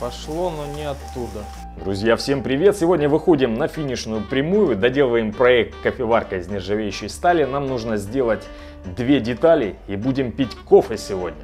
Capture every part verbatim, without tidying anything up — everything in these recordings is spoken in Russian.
пошло, но не оттуда. Друзья, всем привет! Сегодня выходим на финишную прямую, доделываем проект кофеварка из нержавеющей стали. Нам нужно сделать две детали и будем пить кофе сегодня.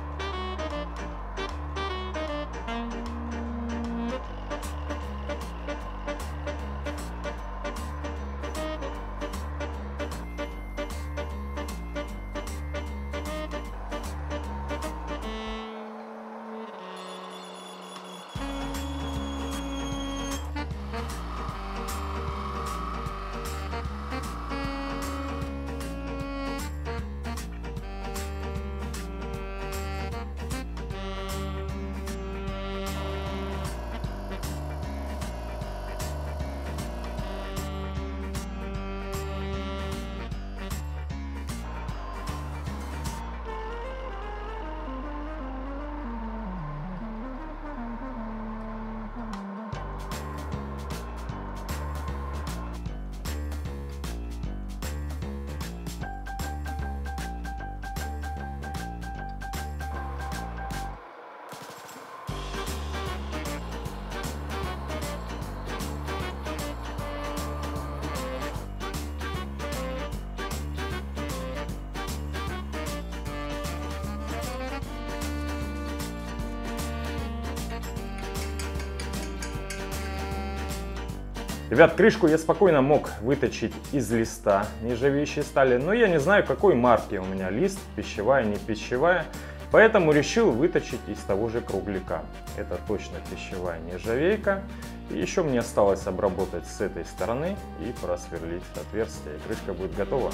Ребят, крышку я спокойно мог выточить из листа нержавеющей стали, но я не знаю, какой марки у меня лист, пищевая, не пищевая, поэтому решил выточить из того же кругляка. Это точно пищевая нержавейка. И еще мне осталось обработать с этой стороны и просверлить отверстие, и крышка будет готова.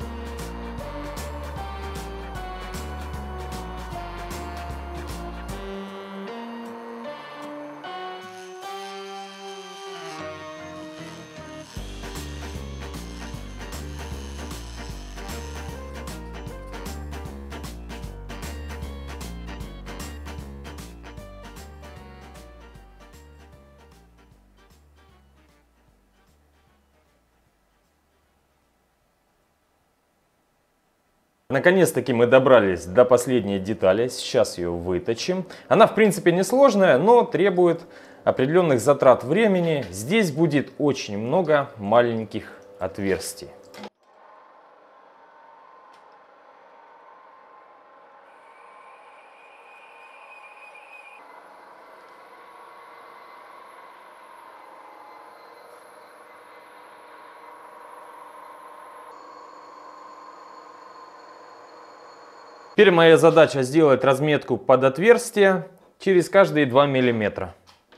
Наконец-таки мы добрались до последней детали, сейчас ее выточим. Она в принципе несложная, но требует определенных затрат времени. Здесь будет очень много маленьких отверстий. Теперь моя задача сделать разметку под отверстие через каждые два миллиметра.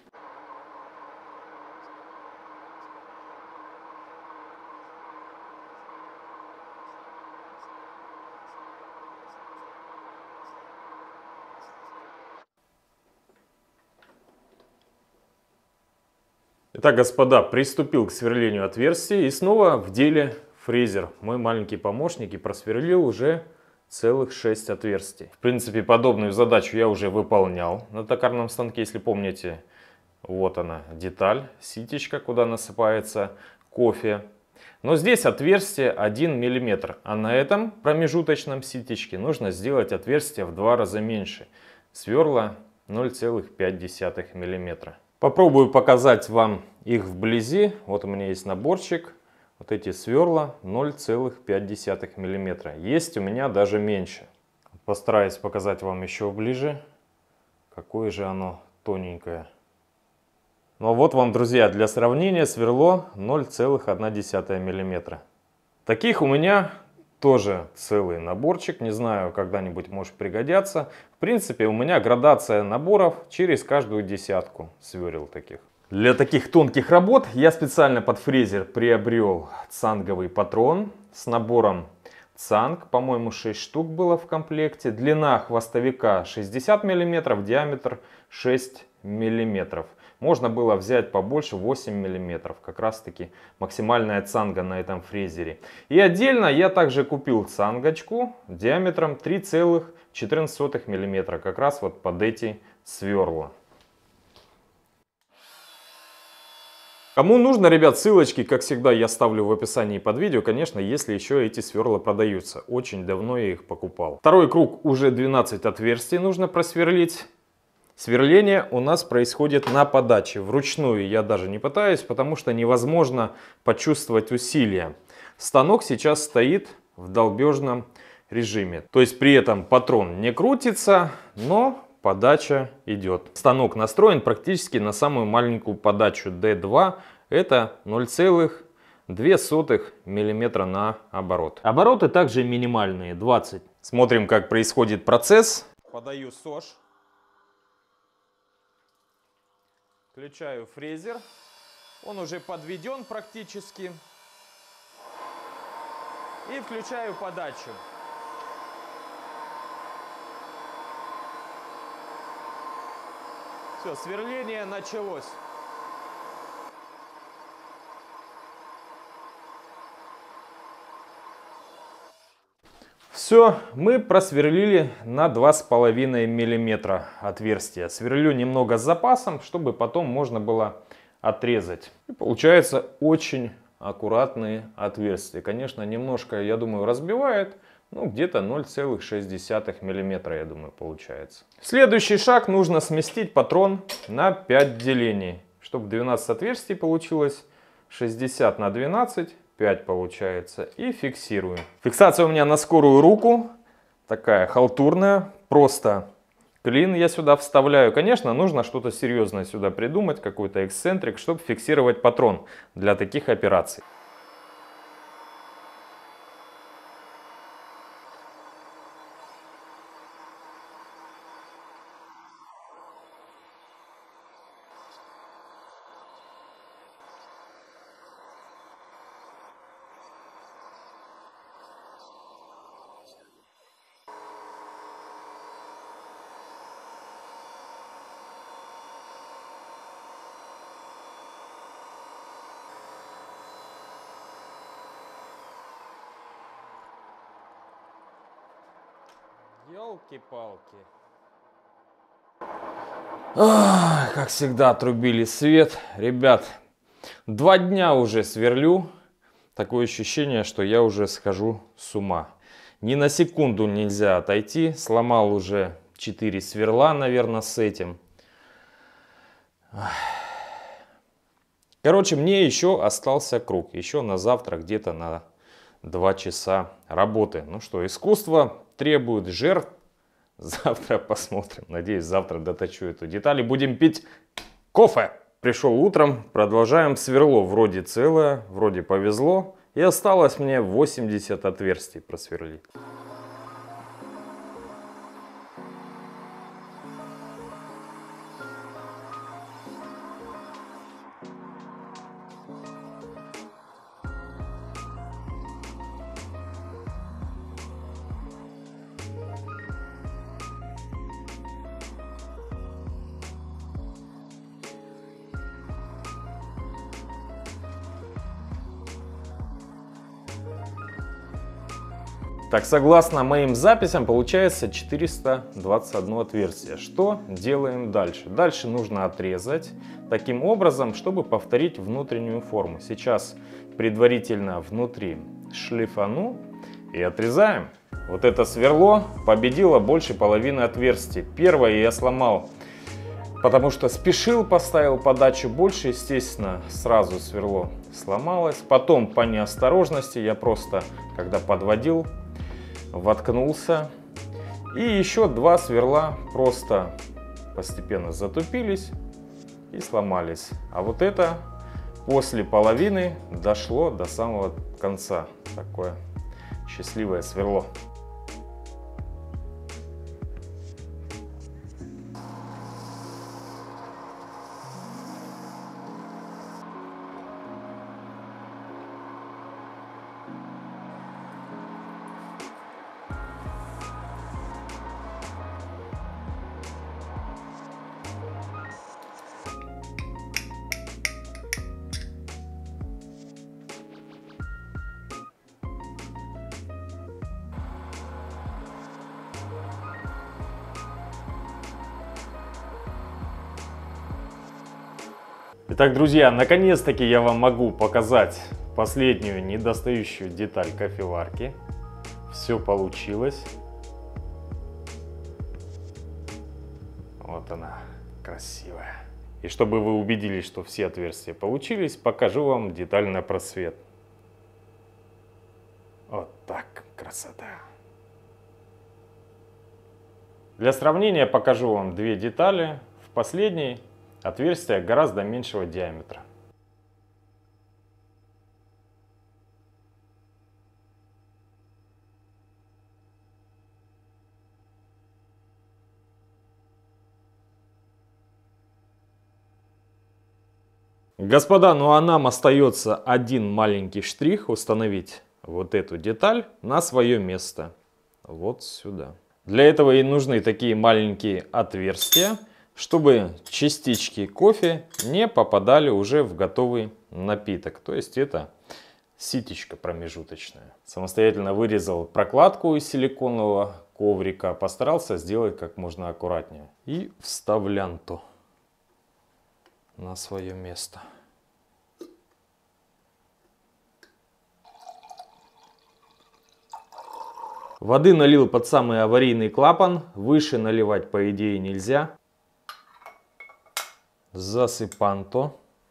Итак, господа, приступил к сверлению отверстий и снова в деле фрезер. Мой маленький помощник и просверлил уже целых шесть отверстий. В принципе, подобную задачу я уже выполнял на токарном станке, если помните. Вот она, деталь, ситечка, куда насыпается кофе. Но здесь отверстие один миллиметр, а на этом промежуточном ситечке нужно сделать отверстие в два раза меньше. Сверла ноль целых пять десятых миллиметра. Попробую показать вам их вблизи. Вот у меня есть наборчик. Вот эти сверла ноль целых пять десятых миллиметра. Есть у меня даже меньше. Постараюсь показать вам еще ближе, какое же оно тоненькое. Ну а вот вам, друзья, для сравнения сверло ноль целых одна десятая миллиметра. Таких у меня тоже целый наборчик. Не знаю, когда-нибудь может пригодятся. В принципе, у меня градация наборов через каждую десятку сверл таких. Для таких тонких работ я специально под фрезер приобрел цанговый патрон с набором цанг. По-моему, шесть штук было в комплекте. Длина хвостовика шестьдесят миллиметров, диаметр шесть миллиметров. Можно было взять побольше, восемь миллиметров. Как раз таки максимальная цанга на этом фрезере. И отдельно я также купил цангочку диаметром три целых четырнадцать сотых миллиметра. Как раз вот под эти сверла. Кому нужно, ребят, ссылочки, как всегда, я ставлю в описании под видео, конечно, если еще эти сверла продаются. Очень давно я их покупал. Второй круг, уже двенадцать отверстий нужно просверлить. Сверление у нас происходит на подаче. Вручную я даже не пытаюсь, потому что невозможно почувствовать усилия. Станок сейчас стоит в долбежном режиме. То есть при этом патрон не крутится, но подача идет. Станок настроен практически на самую маленькую подачу дэ два. Это ноль целых две сотых миллиметра на оборот. Обороты также минимальные, двадцать. Смотрим, как происходит процесс. Подаю СОЖ. Включаю фрезер. Он уже подведен практически. И включаю подачу. Все, сверление началось. Все, мы просверлили на два с половиной миллиметра отверстия. Сверлю немного с запасом, чтобы потом можно было отрезать. И получается очень аккуратные отверстия. Конечно, немножко, я думаю, разбивает. Ну, где-то ноль целых шесть десятых миллиметра, я думаю, получается. Следующий шаг: нужно сместить патрон на пять делений. Чтобы двенадцать отверстий получилось, шестьдесят на двенадцать. пять получается. И фиксирую. Фиксация у меня на скорую руку. Такая халтурная. Просто клин я сюда вставляю. Конечно, нужно что-то серьезное сюда придумать. Какой-то эксцентрик, чтобы фиксировать патрон для таких операций. Ёлки-палки. Как всегда, отрубили свет. Ребят, два дня уже сверлю. Такое ощущение, что я уже схожу с ума. Ни на секунду нельзя отойти. Сломал уже четыре сверла, наверное, с этим. Короче, мне еще остался круг. Еще на завтра где-то на два часа работы. Ну что, искусство требует жертв. Завтра посмотрим. Надеюсь, завтра доточу эту деталь и будем пить кофе. Пришел утром, продолжаем сверло. Вроде целое, вроде повезло. И осталось мне восемьдесят отверстий просверлить. Так, согласно моим записям, получается четыреста двадцать одно отверстие. Что делаем дальше? Дальше нужно отрезать таким образом, чтобы повторить внутреннюю форму. Сейчас предварительно внутри шлифану и отрезаем. Вот это сверло победило больше половины отверстий. Первое я сломал, потому что спешил, поставил подачу больше, естественно, сразу сверло сломалось. Потом по неосторожности я просто, когда подводил, воткнулся. И еще два сверла просто постепенно затупились и сломались. А вот это после половины дошло до самого конца. Такое счастливое сверло. Итак, друзья, наконец-таки я вам могу показать последнюю недостающую деталь кофеварки. Все получилось. Вот. Вот она, красивая. И чтобы вы убедились, что все отверстия получились, покажу вам деталь на просвет. Вот так, красота. Для сравнения покажу вам две детали. В последней отверстие гораздо меньшего диаметра. Господа, ну а нам остается один маленький штрих: установить вот эту деталь на свое место. Вот сюда. Для этого и нужны такие маленькие отверстия, чтобы частички кофе не попадали уже в готовый напиток. То есть это ситечко промежуточное. Самостоятельно вырезал прокладку из силиконового коврика. Постарался сделать как можно аккуратнее. И вставлянту на свое место. Воды налил под самый аварийный клапан. Выше наливать, по идее, нельзя. Засыпанто.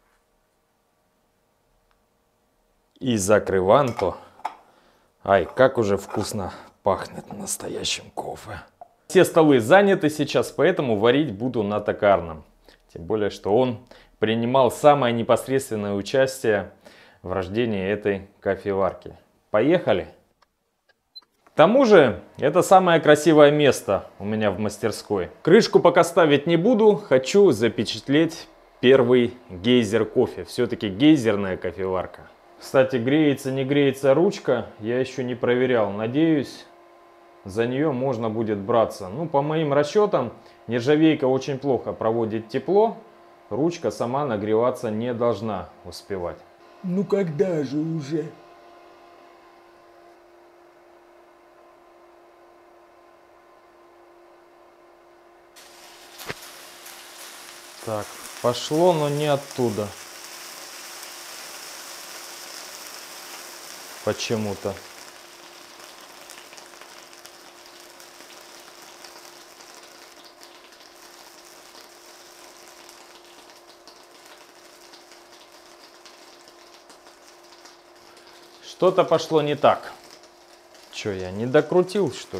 И закрыванто. Ай, как уже вкусно пахнет настоящим кофе. Все столы заняты сейчас, поэтому варить буду на токарном. Тем более, что он принимал самое непосредственное участие в рождении этой кофеварки. Поехали! К тому же, это самое красивое место у меня в мастерской. Крышку пока ставить не буду, хочу запечатлеть первый гейзер кофе. Все-таки гейзерная кофеварка. Кстати, греется, не греется ручка, я еще не проверял. Надеюсь, за нее можно будет браться. Ну, по моим расчетам, нержавейка очень плохо проводит тепло. Ручка сама нагреваться не должна успевать. Ну когда же уже? Так, пошло, но не оттуда. Почему-то. Что-то пошло не так. Че, я не докрутил, что ли?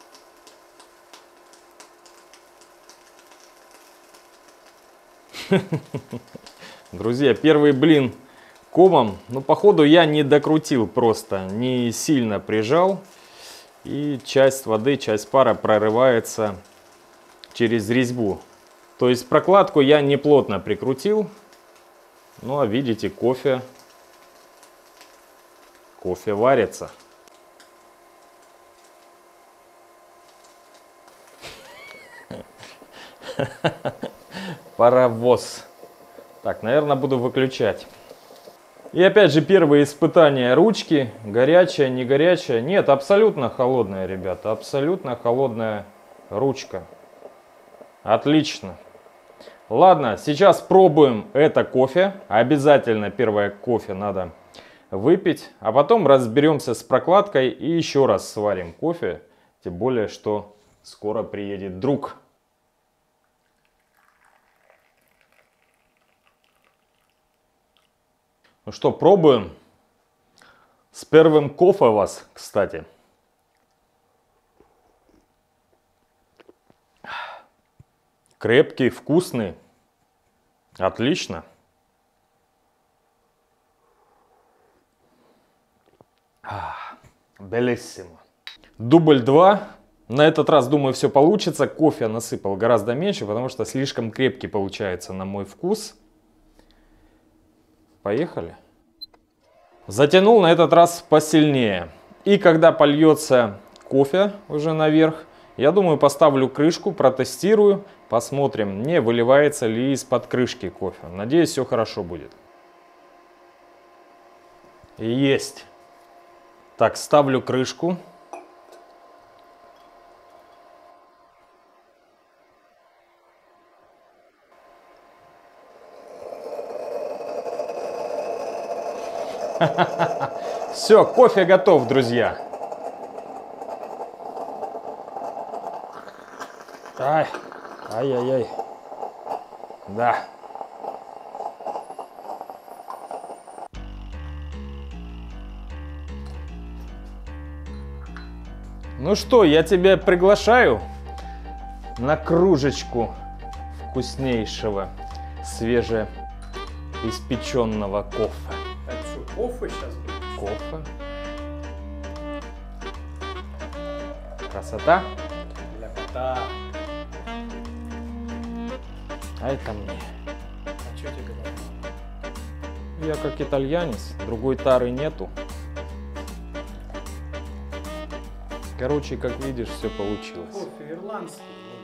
Друзья, первый блин комом. Ну, походу, я не докрутил просто. Не сильно прижал. И часть воды, часть пара прорывается через резьбу. То есть прокладку я не плотно прикрутил. Ну, а видите, кофе... Кофе варится. Паровоз. Так, наверное, буду выключать. И опять же, первые испытания ручки. Горячая, не горячая. Нет, абсолютно холодная, ребята. Абсолютно холодная ручка. Отлично. Ладно, сейчас пробуем это кофе. Обязательно первое кофе надо выпить. А потом разберемся с прокладкой и еще раз сварим кофе. Тем более, что скоро приедет друг. Ну что, пробуем. С первым кофе вас, кстати. Крепкий, вкусный. Отлично. Белиссимо. Дубль два. На этот раз, думаю, все получится. Кофе насыпал гораздо меньше, потому что слишком крепкий получается на мой вкус. Поехали. Затянул на этот раз посильнее. И когда польется кофе уже наверх, я думаю, поставлю крышку, протестирую, посмотрим, не выливается ли из-под крышки кофе. Надеюсь, все хорошо будет. Есть. Так, ставлю крышку. Все, кофе готов, друзья. Ай, ай-яй-яй. Да. Ну что, я тебя приглашаю на кружечку вкуснейшего, свежеиспеченного кофе. Так что, кофе сейчас будет? Кофе. Красота. Для кота. А это мне. А что тебе говорят? Я как итальянец, другой тары нету. Короче, как видишь, все получилось. Кофе ирландский.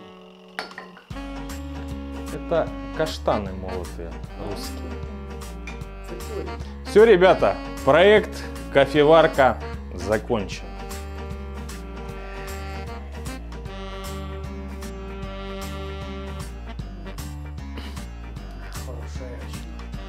Это каштаны молотые, русские. Цикорий. Все, ребята, проект кофеварка закончен. Хорошая речь.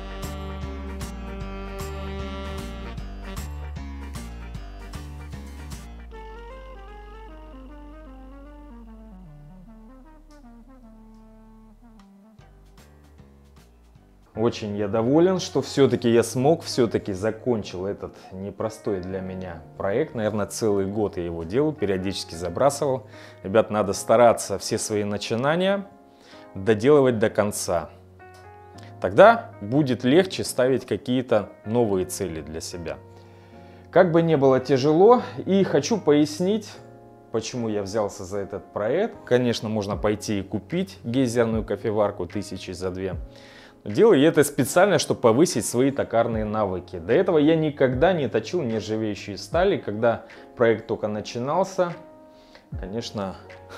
Очень я доволен, что все-таки я смог, все-таки закончил этот непростой для меня проект. Наверное, целый год я его делал, периодически забрасывал. Ребят, надо стараться все свои начинания доделывать до конца. Тогда будет легче ставить какие-то новые цели для себя. Как бы ни было тяжело, и хочу пояснить, почему я взялся за этот проект. Конечно, можно пойти и купить гейзерную кофеварку тысячи за две. Делаю я это специально, чтобы повысить свои токарные навыки. До этого я никогда не точил нержавеющие стали. Когда проект только начинался, конечно,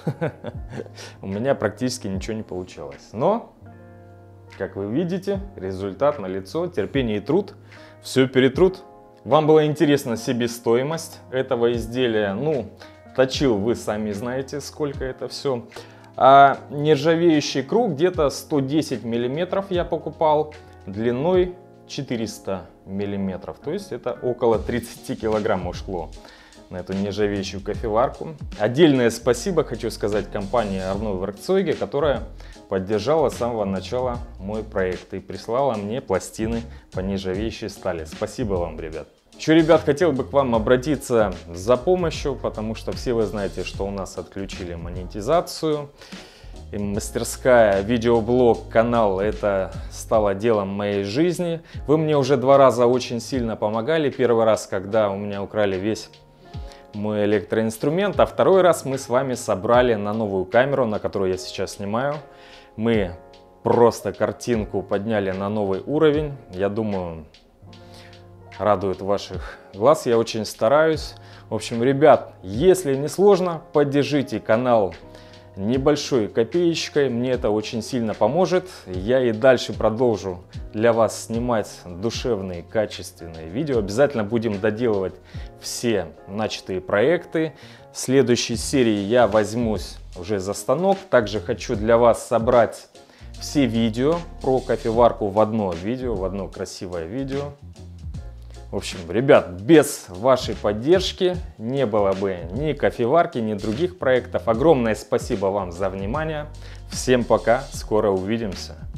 у меня практически ничего не получалось. Но, как вы видите, результат налицо, терпение и труд, все перетрут. Вам была интересна себестоимость этого изделия. Ну, точил, вы сами знаете, сколько это все. А нержавеющий круг где-то сто десять миллиметров я покупал, длиной четыреста миллиметров. То есть это около тридцати килограмм ушло на эту нержавеющую кофеварку. Отдельное спасибо хочу сказать компании Arnold Werkzeuge, которая поддержала с самого начала мой проект и прислала мне пластины по нержавеющей стали. Спасибо вам, ребят. Еще, ребят, хотел бы к вам обратиться за помощью, потому что все вы знаете, что у нас отключили монетизацию. И мастерская, видеоблог, канал — это стало делом моей жизни. Вы мне уже два раза очень сильно помогали. Первый раз, когда у меня украли весь мой электроинструмент, а второй раз мы с вами собрали на новую камеру, на которую я сейчас снимаю. Мы просто картинку подняли на новый уровень. Я думаю, радует ваших глаз, я очень стараюсь. В общем, ребят, если не сложно, поддержите канал небольшой копеечкой, мне это очень сильно поможет. Я и дальше продолжу для вас снимать душевные, качественные видео. Обязательно будем доделывать все начатые проекты. В следующей серии я возьмусь уже за станок. Также хочу для вас собрать все видео про кофеварку в одно видео, в одно красивое видео. В общем, ребят, без вашей поддержки не было бы ни кофеварки, ни других проектов. Огромное спасибо вам за внимание. Всем пока, скоро увидимся.